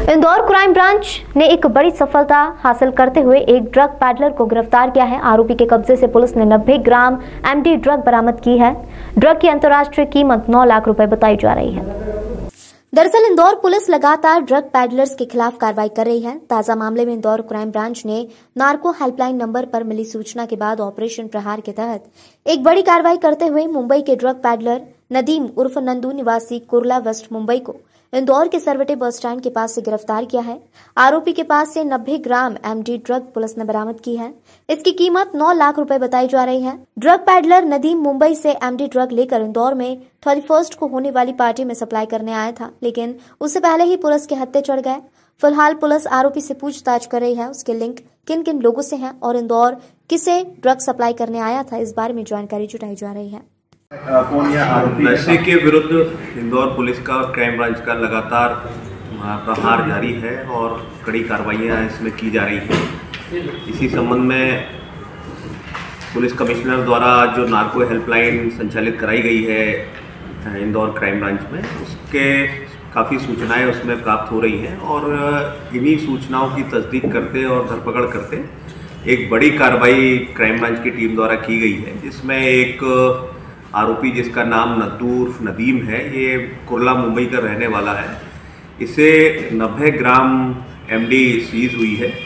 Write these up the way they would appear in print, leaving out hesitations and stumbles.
Indore crime branch ने एक बड़ी सफलता हासिल करते हुए एक ड्रग पैडलर को गिरफ्तार किया है। आरोपी के कब्जे से पुलिस ने 90 ग्राम एमडी ड्रग बरामद की है। ड्रग की अंतर्राष्ट्रीय कीमत 9 लाख रुपए बताई जा रही है। दरअसल इंदौर पुलिस लगातार ड्रग पैडलर्स के खिलाफ कार्रवाई कर रही है। ताजा मामले में इंदौर क्राइम ब्रांच ने नार्को हेल्पलाइन नंबर पर मिली सूचना के बाद ऑपरेशन प्रहार के तहत एक बड़ी कार्रवाई करते हुए मुंबई के ड्रग पैडलर नदीम उर्फ नंदू निवासी कुर्ला वेस्ट मुंबई को इंदौर के सरवटे बस स्टैंड के पास से गिरफ्तार किया है। आरोपी के पास से 90 ग्राम एमडी ड्रग पुलिस ने बरामद की है। इसकी कीमत 9 लाख रुपए बताई जा रही है। ड्रग पैडलर नदीम मुंबई से एमडी ड्रग लेकर इंदौर में 31 को होने वाली पार्टी में सप्लाई करने आया था, लेकिन उससे पहले ही पुलिस के हत्थे चढ़ गए। फिलहाल पुलिस आरोपी से पूछताछ कर रही है। उसके लिंक किन किन लोगों से हैं और इंदौर किसे ड्रग सप्लाई करने आया था, इस बारे में जानकारी जुटाई जा रही है। कौन यह आरोपी? नशे के विरुद्ध इंदौर पुलिस का और क्राइम ब्रांच का लगातार प्रहार जारी है और कड़ी कार्रवाइयाँ इसमें की जा रही हैं। इसी संबंध में पुलिस कमिश्नर द्वारा जो नार्को हेल्पलाइन संचालित कराई गई है इंदौर क्राइम ब्रांच में, उसके काफ़ी सूचनाएं उसमें प्राप्त हो रही हैं और इन्हीं सूचनाओं की तस्दीक करते और धरपकड़ करते एक बड़ी कार्रवाई क्राइम ब्रांच की टीम द्वारा की गई है, जिसमें एक आरोपी जिसका नाम नद्दू उर्फ नदीम है, ये कुर्ला मुंबई का रहने वाला है। इसे 90 ग्राम एमडी सीज हुई है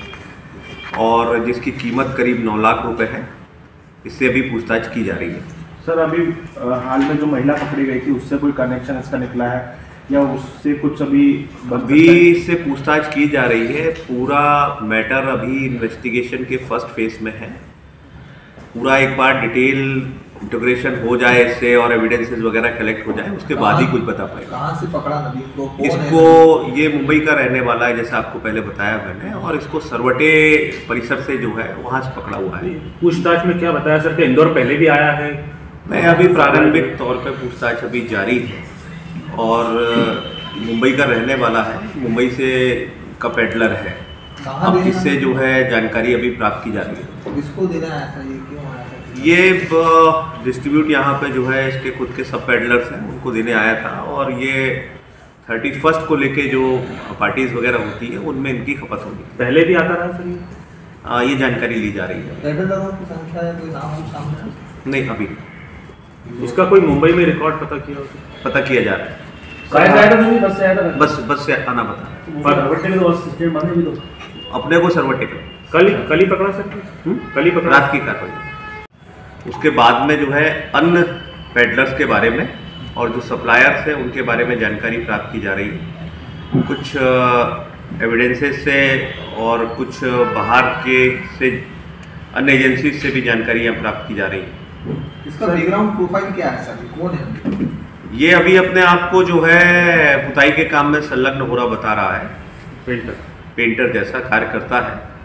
और जिसकी कीमत करीब 9 लाख रुपए है। इससे अभी पूछताछ की जा रही है। सर, अभी हाल में जो महिला पकड़ी गई थी उससे कोई कनेक्शन इसका निकला है या उससे कुछ अभी इससे पूछताछ की जा रही है। पूरा मैटर अभी इन्वेस्टिगेशन के फर्स्ट फेज में है। पूरा एक बार डिटेल इंटीग्रेशन हो जाए इससे और एविडेंसेस वगैरह कलेक्ट हो जाए, उसके बाद ही कुछ बता पाएगा। कहाँ से पकड़ा नदीम को? इसको ये मुंबई का रहने वाला है, जैसे आपको पहले बताया मैंने, और इसको सरवटे परिसर से जो है वहाँ से पकड़ा हुआ है। पूछताछ में क्या बताया सर कि इंदौर पहले भी आया है? मैं अभी प्रारंभिक तौर पे पूछताछ अभी जारी है और मुंबई का रहने वाला है, मुंबई से का पेडलर है। अब इससे जो है जानकारी अभी प्राप्त की जा रही है। किसको देना आया था, ये क्यों आया था? ये डिस्ट्रीब्यूट यहाँ पे जो है इसके खुद के सब पेडलर्स हैं, उनको देने आया था और ये 31 को लेके जो पार्टीज वगैरह होती है उनमें इनकी खपत होगी। पहले भी आता रहा सर? ये जानकारी ली जा रही है। पेडलरों की संख्या या कोई नाम सामने? नहीं, अभी इसका कोई मुंबई में रिकॉर्ड पता किया जा रहा है। बस से आना बता अपने को सरवटे पे कल ही पकड़ा सर? कल ही पकड़ा? रात की कार्रवाई। उसके बाद में जो है अन्य पेडलर्स के बारे में और जो सप्लायर्स हैं उनके बारे में जानकारी प्राप्त की जा रही है। कुछ एविडेंसेस से और कुछ बाहर के से अन्य एजेंसी से भी जानकारियाँ प्राप्त की जा रही हैं। इसका बैकग्राउंड प्रोफाइल क्या है सर? कौन है ये? अभी अपने आप को जो है पुताई के काम में संलग्न हो रहा बता रहा है। पेंटर जैसा कार्य करता है।